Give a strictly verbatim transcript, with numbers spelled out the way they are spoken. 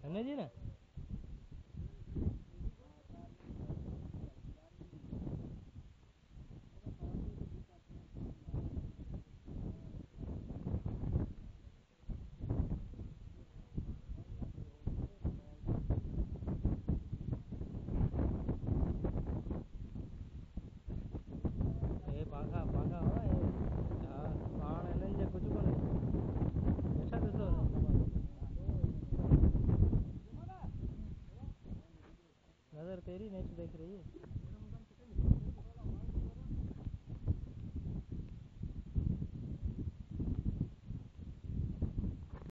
है जी ना। ये पाखा पाखा हो ये हाँ पाण इन्हनि जे कुझु कोन्हे वेठा ॾिसो नज़र तेरी नेच देख रही है।